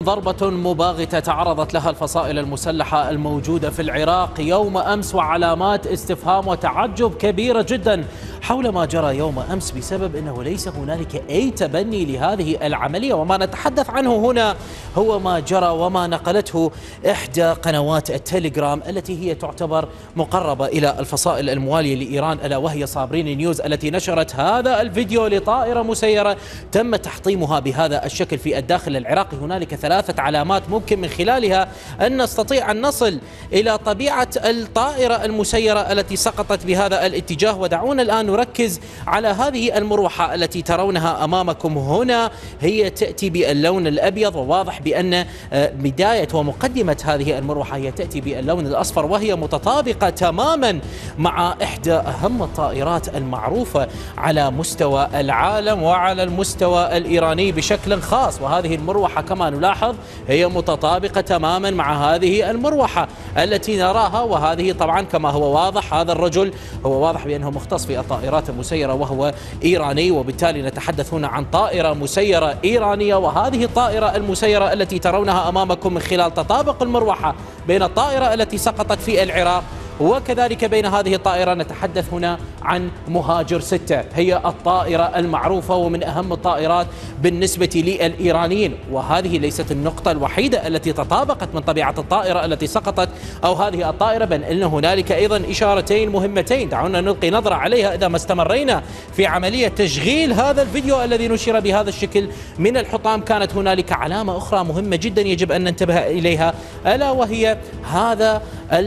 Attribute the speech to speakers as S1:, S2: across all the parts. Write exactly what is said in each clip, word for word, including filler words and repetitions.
S1: ضربة مباغتة تعرضت لها الفصائل المسلحة الموجودة في العراق يوم أمس، وعلامات استفهام وتعجب كبيرة جدا حول ما جرى يوم أمس، بسبب أنه ليس هنالك أي تبني لهذه العملية. وما نتحدث عنه هنا هو ما جرى وما نقلته إحدى قنوات التليجرام التي هي تعتبر مقربة إلى الفصائل الموالية لإيران، ألا وهي صابرين نيوز، التي نشرت هذا الفيديو لطائرة مسيرة تم تحطيمها بهذا الشكل في الداخل العراقي. هنالك ثلاثة علامات ممكن من خلالها أن نستطيع أن نصل إلى طبيعة الطائرة المسيرة التي سقطت بهذا الاتجاه. ودعونا الآن نركز على هذه المروحة التي ترونها أمامكم هنا، هي تأتي باللون الأبيض، وواضح بأن بداية ومقدمة هذه المروحة هي تأتي باللون الأصفر، وهي متطابقة تماما مع إحدى أهم الطائرات المعروفة على مستوى العالم وعلى المستوى الإيراني بشكل خاص. وهذه المروحة كما نلاحظ هي متطابقة تماما مع هذه المروحة التي نراها، وهذه طبعا كما هو واضح هذا الرجل هو واضح بأنه مختص في الطائرات المسيرة وهو إيراني، وبالتالي نتحدث هنا عن طائرة مسيرة إيرانية. وهذه الطائرة المسيرة التي ترونها أمامكم من خلال تطابق المروحة بين الطائرة التي سقطت في العراق وكذلك بين هذه الطائرة، نتحدث هنا عن مهاجر ستة، هي الطائرة المعروفة ومن أهم الطائرات بالنسبة للإيرانيين. وهذه ليست النقطة الوحيدة التي تطابقت من طبيعة الطائرة التي سقطت أو هذه الطائرة، بل إن هنالك أيضا إشارتين مهمتين دعونا نلقي نظرة عليها إذا ما استمرينا في عملية تشغيل هذا الفيديو الذي نشر بهذا الشكل من الحطام. كانت هنالك علامة أخرى مهمة جدا يجب أن ننتبه إليها، ألا وهي هذا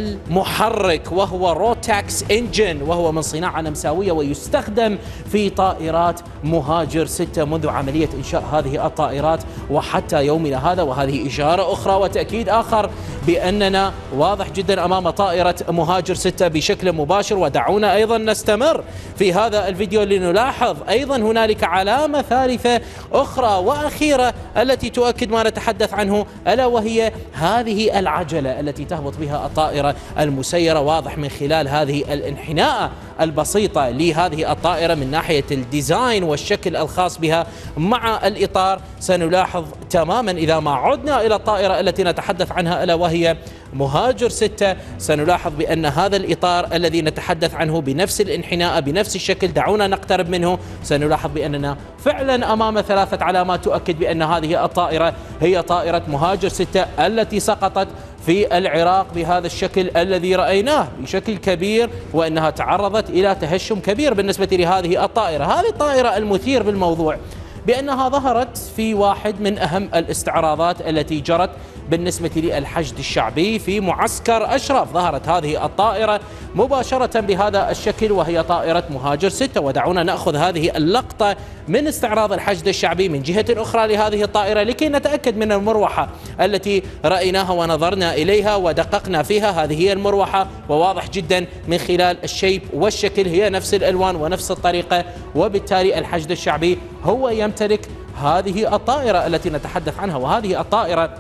S1: المحرك وهو روتاكس انجن، وهو من صناعة نمساوية ويستخدم في طائرات مهاجر ستة منذ عملية إنشاء هذه الطائرات وحتى يومنا هذا. وهذه إشارة أخرى وتأكيد آخر بأننا واضح جدا أمام طائرة مهاجر ستة بشكل مباشر. ودعونا أيضا نستمر في هذا الفيديو لنلاحظ أيضا هنالك علامة ثالثة أخرى وأخيرة التي تؤكد ما نتحدث عنه، ألا وهي هذه العجلة التي تهبط بها الطائرة المسيرة. واضح من خلال هذه الانحناء البسيطة لهذه الطائرة من ناحية الديزاين والشكل الخاص بها مع الإطار، سنلاحظ تماما إذا ما عدنا إلى الطائرة التي نتحدث عنها ألا وهي مهاجر ستة، سنلاحظ بأن هذا الإطار الذي نتحدث عنه بنفس الانحناء بنفس الشكل، دعونا نقترب منه، سنلاحظ بأننا فعلا أمام ثلاثة علامات تؤكد بأن هذه الطائرة هي طائرة مهاجر ستة التي سقطت في العراق بهذا الشكل الذي رأيناه بشكل كبير، وأنها تعرضت إلى تهشم كبير بالنسبة لهذه الطائرة. هذه الطائرة المثير بالموضوع بأنها ظهرت في واحد من أهم الاستعراضات التي جرت بالنسبة للحشد الشعبي في معسكر أشرف. ظهرت هذه الطائرة مباشرة بهذا الشكل وهي طائرة مهاجر ستة. ودعونا نأخذ هذه اللقطة من استعراض الحشد الشعبي من جهة أخرى لهذه الطائرة لكي نتأكد من المروحة التي رأيناها ونظرنا إليها ودققنا فيها. هذه هي المروحة، وواضح جدا من خلال الشيب والشكل هي نفس الألوان ونفس الطريقة، وبالتالي الحشد الشعبي هو يمتلك هذه الطائرة التي نتحدث عنها. وهذه الطائرة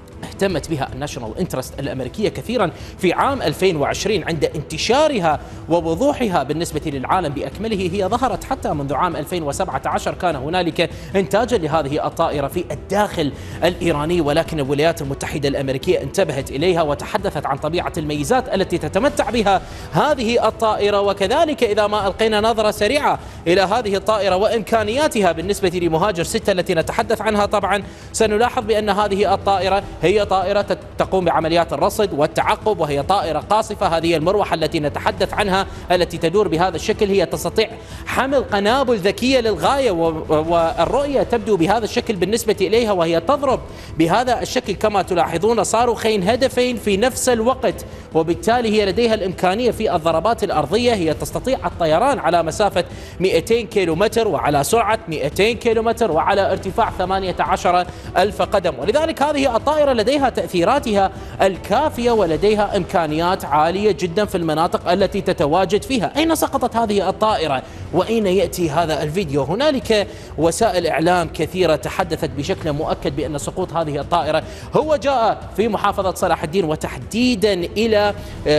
S1: اهتمت بها الناشونال انترست الأمريكية كثيرا في عام ألفين وعشرين عند انتشارها ووضوحها بالنسبة للعالم بأكمله. هي ظهرت حتى منذ عام ألفين وسبعة عشر، كان هنالك إنتاجا لهذه الطائرة في الداخل الإيراني، ولكن الولايات المتحدة الأمريكية انتبهت إليها وتحدثت عن طبيعة الميزات التي تتمتع بها هذه الطائرة. وكذلك إذا ما ألقينا نظرة سريعة إلى هذه الطائرة وإمكانياتها بالنسبة لمهاجر ستة التي نتحدث عنها، طبعا سنلاحظ بأن هذه الطائرة هي طائرة تقوم بعمليات الرصد والتعقب، وهي طائرة قاصفة. هذه المروحة التي نتحدث عنها التي تدور بهذا الشكل هي تستطيع حمل قنابل ذكية للغاية، والرؤية تبدو بهذا الشكل بالنسبة إليها، وهي تضرب بهذا الشكل كما تلاحظون صاروخين هدفين في نفس الوقت، وبالتالي هي لديها الإمكانية في الضربات الأرضية. هي تستطيع الطيران على مسافة مئتين كيلومتر وعلى سرعة مئتين كيلومتر وعلى ارتفاع ثمانية عشر ألف قدم، ولذلك هذه الطائرة لديها لديها تأثيراتها الكافية ولديها إمكانيات عالية جدا في المناطق التي تتواجد فيها. أين سقطت هذه الطائرة وأين يأتي هذا الفيديو؟ هنالك وسائل إعلام كثيرة تحدثت بشكل مؤكد بأن سقوط هذه الطائرة هو جاء في محافظة صلاح الدين وتحديدا إلى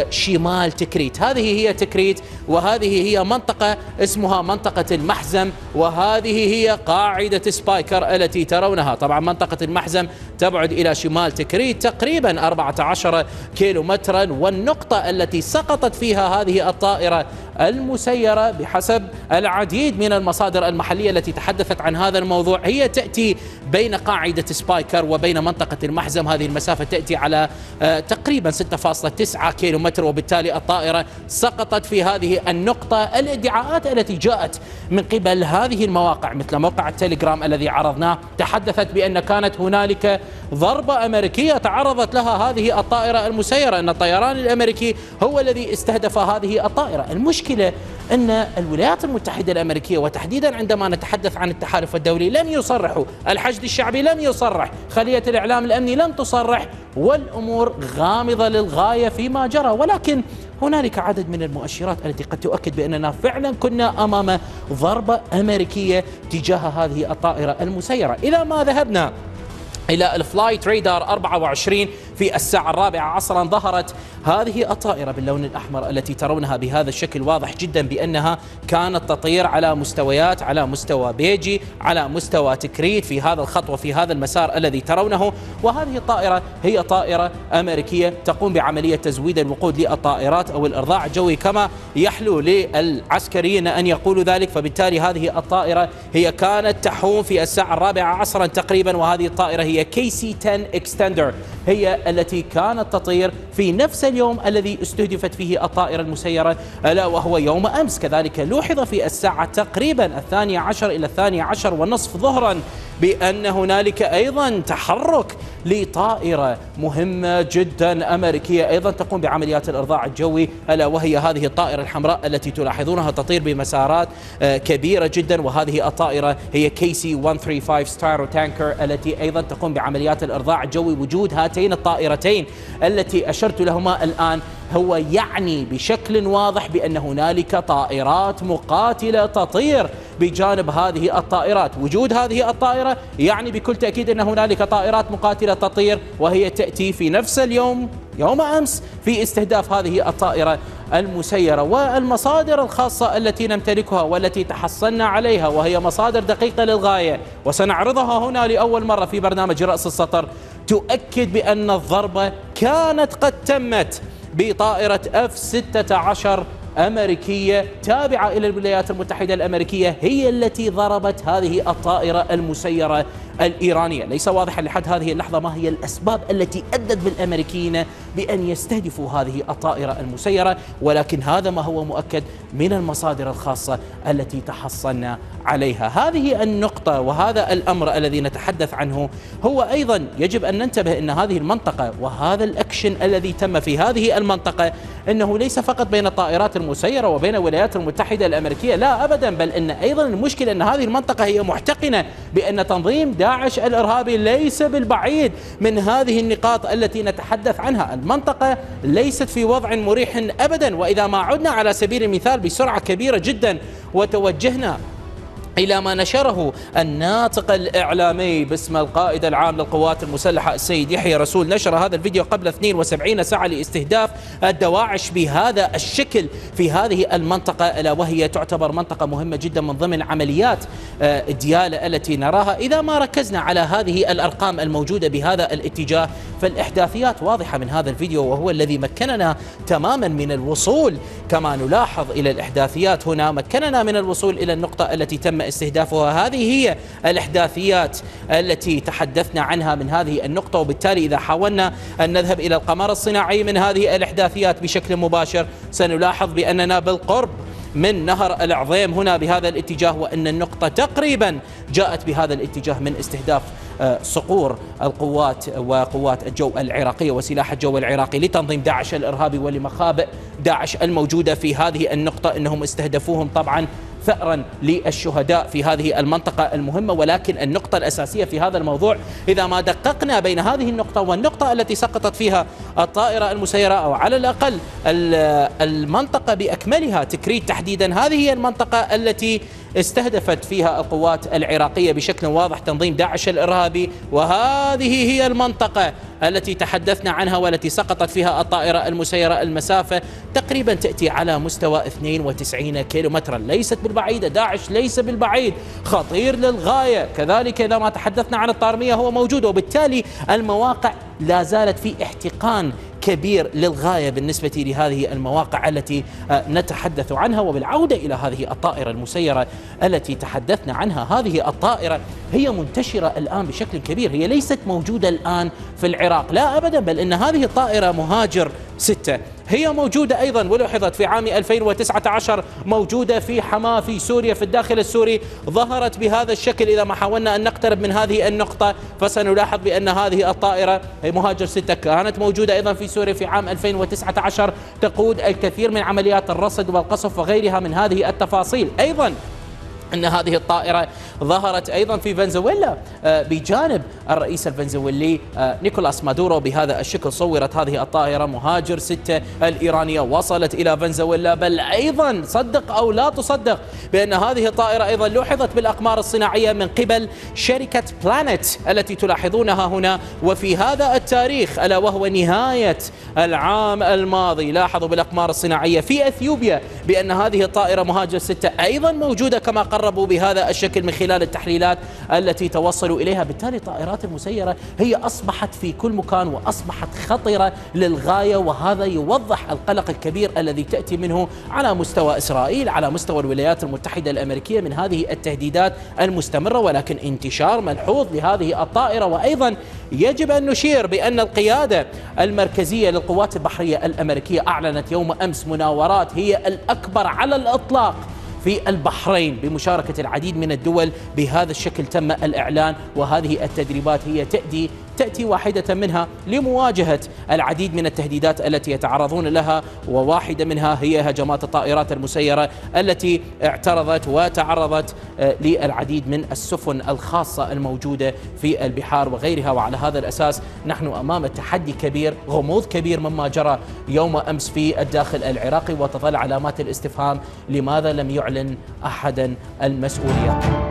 S1: شمال تكريت. هذه هي تكريت وهذه هي منطقة اسمها منطقة المحزم، وهذه هي قاعدة سبايكر التي ترونها. طبعا منطقة المحزم تبعد إلى شمال تكريت تقريبا أربعة عشر كيلو مترا، والنقطة التي سقطت فيها هذه الطائرة المسيرة بحسب العديد من المصادر المحلية التي تحدثت عن هذا الموضوع هي تأتي بين قاعدة سبايكر وبين منطقة المحزم. هذه المسافة تأتي على تقريبا ستة فاصلة تسعة كيلو متر، وبالتالي الطائرة سقطت في هذه النقطة. الادعاءات التي جاءت من قبل هذه المواقع مثل موقع التليجرام الذي عرضناه تحدثت بأن كانت هنالك ضربة أمريكية تعرضت لها هذه الطائرة المسيرة، أن الطيران الأمريكي هو الذي استهدف هذه الطائرة. المشكلة أن الولايات المتحدة الأمريكية وتحديدا عندما نتحدث عن التحالف الدولي لم يصرحوا، الحشد الشعبي لم يصرح، خلية الإعلام الأمني لم تصرح، والأمور غامضة للغاية فيما جرى. ولكن هنالك عدد من المؤشرات التي قد تؤكد بأننا فعلا كنا أمام ضربة أمريكية تجاه هذه الطائرة المسيرة. إلى ما ذهبنا إلى الفلايت ريدار أربعة وعشرين في الساعة الرابعة عصرا ظهرت هذه الطائرة باللون الأحمر التي ترونها بهذا الشكل واضح جدا بأنها كانت تطير على مستويات، على مستوى بيجي، على مستوى تكريت في هذا الخط وفي هذا المسار الذي ترونه. وهذه الطائرة هي طائرة أمريكية تقوم بعملية تزويد الوقود للطائرات أو الإرضاع الجوي كما يحلو للعسكريين أن يقولوا ذلك. فبالتالي هذه الطائرة هي كانت تحوم في الساعة الرابعة عصرا تقريبا، وهذه الطائرة هي كي سي عشرة اكستندر، هي التي كانت تطير في نفس اليوم الذي استهدفت فيه الطائرة المسيرة ألا وهو يوم أمس. كذلك لوحظ في الساعة تقريبا الثانية عشر إلى الثانية عشر والنصف ظهرا بأن هنالك أيضا تحرك لطائرة مهمة جدا أمريكية أيضا تقوم بعمليات الإرضاع الجوي، ألا وهي هذه الطائرة الحمراء التي تلاحظونها تطير بمسارات كبيرة جدا. وهذه الطائرة هي كي سي مئة وخمسة وثلاثين ستايرو تانكر التي أيضا تقوم بعمليات الإرضاع الجوي. وجود هاتين الطائرتين التي أشرت لهما الآن هو يعني بشكل واضح بأن هنالك طائرات مقاتلة تطير بجانب هذه الطائرات. وجود هذه الطائرة يعني بكل تأكيد أن هنالك طائرات مقاتلة تطير، وهي تأتي في نفس اليوم يوم أمس في استهداف هذه الطائرة المسيرة. والمصادر الخاصة التي نمتلكها والتي تحصلنا عليها وهي مصادر دقيقة للغاية وسنعرضها هنا لأول مرة في برنامج رأس السطر تؤكد بأن الضربة كانت قد تمت بطائرة إف ستة عشر أمريكية تابعة إلى الولايات المتحدة الأمريكية، هي التي ضربت هذه الطائرة المسيرة الإيرانية. ليس واضحا لحد هذه اللحظة ما هي الأسباب التي أدت بالأمريكيين بأن يستهدفوا هذه الطائرة المسيرة، ولكن هذا ما هو مؤكد من المصادر الخاصة التي تحصلنا عليها. هذه النقطة وهذا الأمر الذي نتحدث عنه هو أيضا يجب أن ننتبه أن هذه المنطقة وهذا الأكشن الذي تم في هذه المنطقة أنه ليس فقط بين الطائرات المسيرة وبين الولايات المتحدة الأمريكية، لا أبدا، بل أن أيضا المشكلة أن هذه المنطقة هي محتقنة بأن تنظيم داعش الإرهابي ليس بالبعيد من هذه النقاط التي نتحدث عنها. المنطقة ليست في وضع مريح أبدا. وإذا ما عدنا على سبيل المثال بسرعة كبيرة جدا وتوجهنا إلى ما نشره الناطق الإعلامي باسم القائد العام للقوات المسلحة السيد يحيى رسول، نشر هذا الفيديو قبل اثنين وسبعين ساعة لاستهداف الدواعش بهذا الشكل في هذه المنطقة، ألا وهي تعتبر منطقة مهمة جدا من ضمن عمليات ديالى التي نراها. إذا ما ركزنا على هذه الأرقام الموجودة بهذا الاتجاه فالإحداثيات واضحة من هذا الفيديو، وهو الذي مكننا تماما من الوصول كما نلاحظ إلى الإحداثيات هنا، مكننا من الوصول إلى النقطة التي تم استهدافها. هذه هي الإحداثيات التي تحدثنا عنها من هذه النقطة. وبالتالي إذا حاولنا أن نذهب إلى القمر الصناعي من هذه الإحداثيات بشكل مباشر سنلاحظ بأننا بالقرب من نهر العظيم هنا بهذا الاتجاه، وأن النقطة تقريبا جاءت بهذا الاتجاه من استهداف صقور القوات وقوات الجو العراقية وسلاح الجو العراقي لتنظيم داعش الإرهابي ولمخابئ داعش الموجودة في هذه النقطة. إنهم استهدفوهم طبعا ثأرا للشهداء في هذه المنطقة المهمة. ولكن النقطة الأساسية في هذا الموضوع إذا ما دققنا بين هذه النقطة والنقطة التي سقطت فيها الطائرة المسيرة، أو على الأقل المنطقة بأكملها، تكريت تحديدا، هذه هي المنطقة التي استهدفت فيها القوات العراقية بشكل واضح تنظيم داعش الإرهابي، وهذه هي المنطقة التي تحدثنا عنها والتي سقطت فيها الطائرة المسيرة. المسافة تقريبا تأتي على مستوى اثنين وتسعين كيلومترا، ليست بالبعيدة. داعش ليس بالبعيد، خطير للغاية. كذلك إذا ما تحدثنا عن الطارمية هو موجود، وبالتالي المواقع لا زالت في احتقان كبير للغاية بالنسبة لهذه المواقع التي نتحدث عنها. وبالعودة إلى هذه الطائرة المسيرة التي تحدثنا عنها، هذه الطائرة هي منتشرة الآن بشكل كبير، هي ليست موجودة الآن في العراق، لا أبدا، بل إن هذه الطائرة مهاجر ستة هي موجودة أيضا ولاحظت في عام ألفين وتسعة عشر، موجودة في حماة في سوريا في الداخل السوري، ظهرت بهذا الشكل. إذا ما حاولنا أن نقترب من هذه النقطة فسنلاحظ بأن هذه الطائرة مهاجر ستة كانت موجودة أيضا في سوريا في عام ألفين وتسعة عشر، تقود الكثير من عمليات الرصد والقصف وغيرها من هذه التفاصيل. أيضا أن هذه الطائرة ظهرت أيضا في فنزويلا بجانب الرئيس الفنزويلي نيكولاس مادورو. بهذا الشكل صورت هذه الطائرة مهاجر ستة الإيرانية، وصلت إلى فنزويلا. بل أيضا صدق أو لا تصدق بأن هذه الطائرة أيضا لوحظت بالأقمار الصناعية من قبل شركة بلانت التي تلاحظونها هنا. وفي هذا التاريخ ألا وهو نهاية العام الماضي، لاحظوا بالأقمار الصناعية في أثيوبيا بأن هذه الطائرة مهاجر ستة أيضا موجودة كما قربوا بهذا الشكل من خلال التحليلات التي توصلوا إليها. بالتالي الطائرات المسيرة هي أصبحت في كل مكان وأصبحت خطرة للغاية، وهذا يوضح القلق الكبير الذي تأتي منه على مستوى إسرائيل، على مستوى الولايات المتحدة الأمريكية من هذه التهديدات المستمرة. ولكن انتشار ملحوظ لهذه الطائرة. وأيضا يجب أن نشير بأن القيادة المركزية للقوات البحرية الأمريكية أعلنت يوم أمس مناورات هي الأكبر على الإطلاق في البحرين بمشاركة العديد من الدول. بهذا الشكل تم الإعلان، وهذه التدريبات هي تأتي تأتي واحدة منها لمواجهة العديد من التهديدات التي يتعرضون لها، وواحدة منها هي هجمات الطائرات المسيرة التي اعترضت وتعرضت للعديد من السفن الخاصة الموجودة في البحار وغيرها. وعلى هذا الأساس نحن أمام تحدي كبير، غموض كبير مما جرى يوم أمس في الداخل العراقي، وتظل علامات الاستفهام لماذا لم يعلن أحدا المسؤولية.